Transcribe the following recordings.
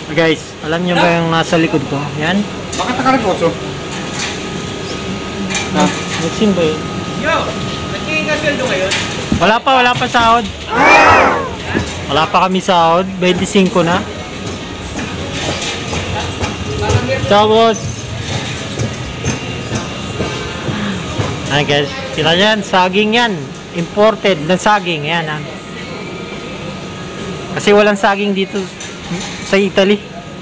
Guys, alam nyo ba yung nasa likod ko? Yan. Bakit nakaligoso? Nagsin ba yun? Yo! Nagkingin ka sweldo ngayon? Wala pa sahod. Wala pa kami sahod. 25 na. Ciao, boss. Ayan guys, sila yan, saging yan. Imported na saging. Ayan. Kasi walang saging dito sa Italy.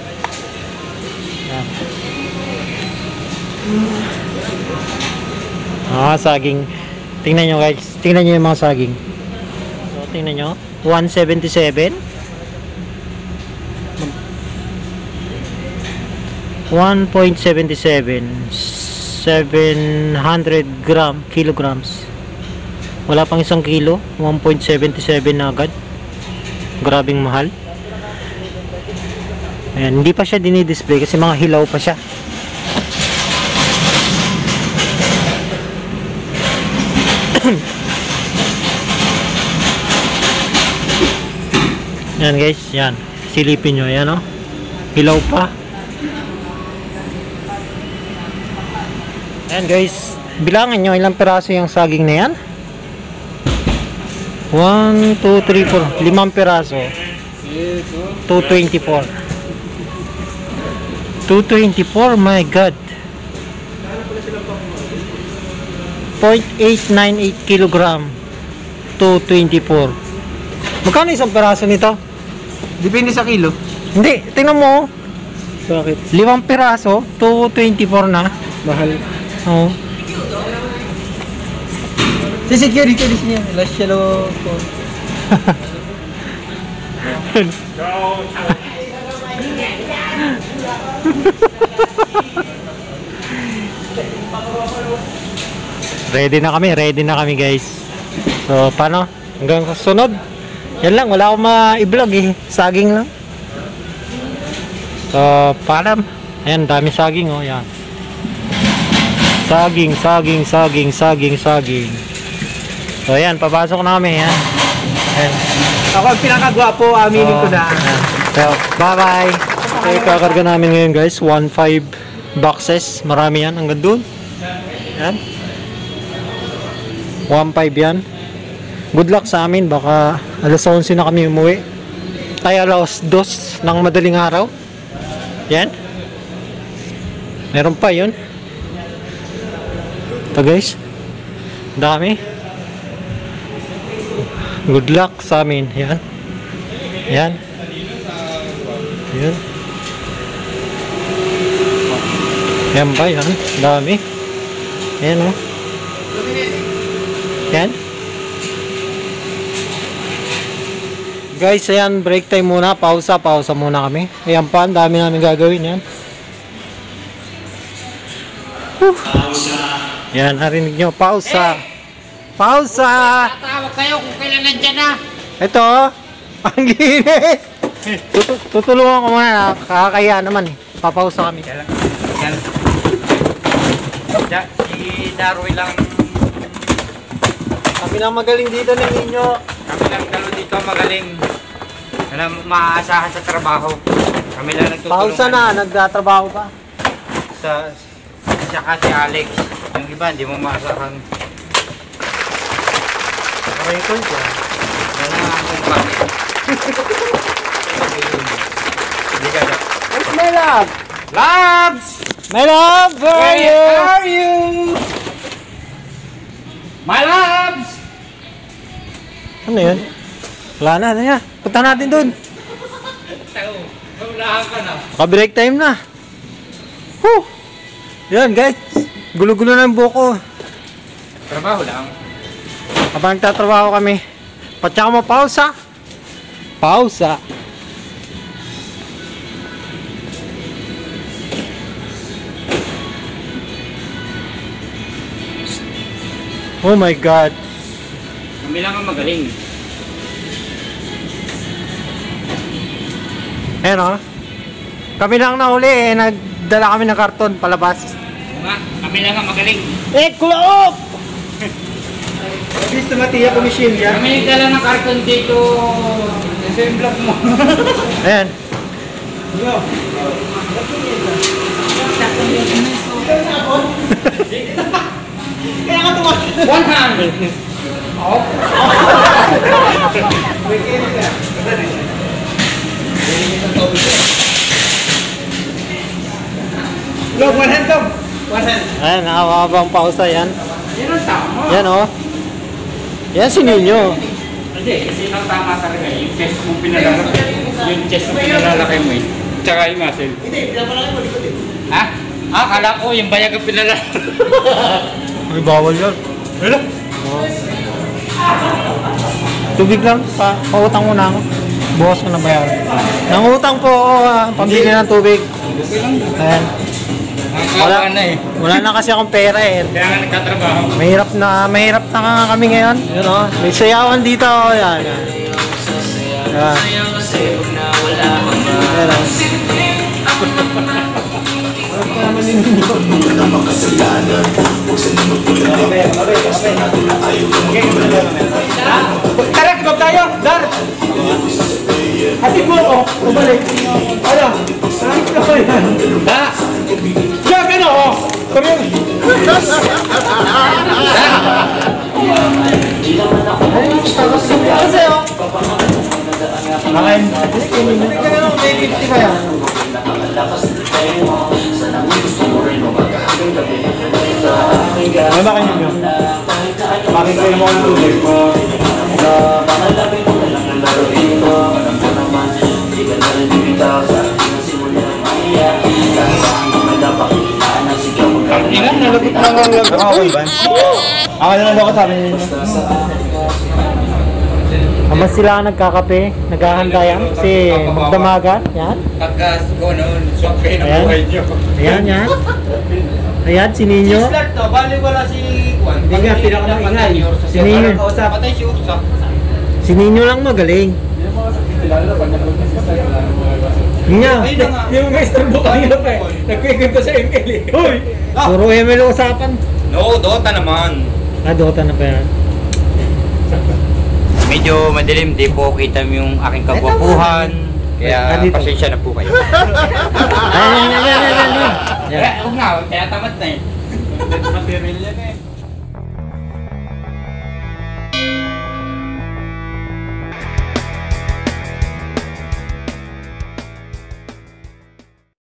Saging. Tingnan nyo guys. Tingnan nyo yung mga saging. So, tingnan nyo. 177. 1.77. 700 kilograms. Wala pang 1 kilo. 1.77 na agad. Grabing mahal. Ayan, hindi pa siya dinidisplay kasi mga hilaw pa siya. Yan guys, yan. Silipin nyo, yan o. Hilaw pa. Yan guys. Bilangan nyo ilang peraso yung saging na yan. 1, 2, 3, 4. 5 peraso. 224. 224, my god. 0.898 kilogram. 224. Magkano isang peraso nito? Depende sa kilo. Hindi, tingnan mo. Bakit? 5 peraso, 224 na. Mahal. Oo. Si security niya. Last yellow po. Ready na kami guys. So paano? Hanggang susunod. Yan lang, wala akong ma-i-vlog eh. Saging lang. So paalam. Ayan, dami saging oh, yan. Saging. So ayan, papasok na kami yan. Ayan. Ako ang pinakagwapo, aminin ko na. So, bye-bye. So, ikakarga namin ngayon guys, 1.5 boxes. Marami yan, hanggang dun. Yan. 1.5 yan. Good luck sa amin, baka alas 11 na kami umuwi. Ay, alas 2 ng madaling araw. Yan. Meron pa yun. Ito guys. Dami. Good luck sa amin. Yan. Yan. Yan. Yan ba yan? Dami. Yan o. Yan. Guys, ayan. Break time muna. Pausa muna kami. Ayan pa. Ang dami namin gagawin. Yan. Yan. Narinig nyo. Pausa. Tatawag kayo kung kailan nandyan na. Ito. Ang linis. Tutulungan ko muna. Kakakaya naman eh. Papausa kami. Yan. Si Darwin lang. Kami lang magaling dito ng inyo. Kami lang dalo dito magaling. Alam, maaasahan sa trabaho. Kami lang nagtutulungan. Pausa na. Nagtatrabaho pa. Saka si Alex. Yung iba, hindi mo maasahan. Record ko. Yan ang akong bakit. Hindi ka na. Where's my love? Labs! My love, where are you? My Labs! Ano yun? Wala na, ano yan? Punta natin dun. Unahan ka na. Naka-break time na. Whew! Yan guys. Gulo-gulo na yung buko. Trabaho lang. Habang nagtatrabaho kami. Patsaka mo, pausa. Pausa. Oh my God. Kami lang ang magaling. Ayan o. Kami lang nahuli eh. Nagdala kami ng karton palabas. Oo nga, kami lang ang magaling. Eh, kulop! At least tumatiya ko machine yan. Kami nagdala ng karton dito. Nasa yung vlog mo. Ayan. Kaya ka tumak. 100. Oh. Log, one hand, Log. One hand. Ayan, nakakabang pausa yan. Yan ang tama. Yan oh. Yan si Ninyo. Hindi, kasi ang tama talaga. Yung chest mo pinalalaki. Yung chest mo pinalalaki mo eh. Tsaka yung muscle. Hindi, pinapalaki mo, likod eh. Ha? Ah, kala ko yung bayag ang pinalalaki. Ay, bawal yan. Wala. Tubig lang, pautang muna ako. Bukas ko na bayaran. Nangutang po ako, pambili ng tubig. Ayan. Wala na eh. Wala na kasi akong pera eh. Kaya nga nagkatrabaho. Mahirap na nga kami ngayon. Yun oh. May sayawan dito. Oh. Yan. Yan. Yan. Yan oh. Tara, kibab tayo! Dar! Hatid mo ako! Umalik! Ano? Saan ka ba yan? Ha? Siya, gano ako! Kami yun! Kasi oh! Akin! Hindi ka na may 50 kaya? Ano ba kayo nyo? Bakit kayo mo ang tubig? Ina, nalapit na nga lang. Okay ba? Ako na lang ako sabi ninyo. Habang sila nagkakape, naghahanda yan. Kasi magdamagan. Yan. Pagkas ko noon, swak kayo ng Ayan. buhay nyo. Ayan, yan. Ayan, si Ninyo. Start to, bali wala si Juan. Hindi nga, pinakamaingay. Si Ninyo. Patay si Ursa. Si Ninyo lang magaling. Ninyo. Ayun na nga. Hindi mo maistorbo kanina pa eh. Nagkikwento sa ML eh. Hoy! Puro ML usapan. No, Dota naman. Dota na pa yan. Medyo madilim, di po kita yung aking kagwapuhan. Kaya Nandito. pasensya na po kayo. Ayan, yan, yan, yan, yan, yan. Kaya, huwag nga, kaya tamad na eh. Material yan eh.